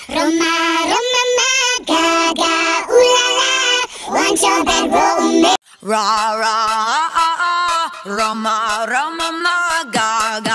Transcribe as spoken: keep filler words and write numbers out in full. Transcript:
Roma, Roma, ma, ga, ga, ooh la la. Want your bed, roll me. Ra ra ah ah ah, Roma Roma ma ga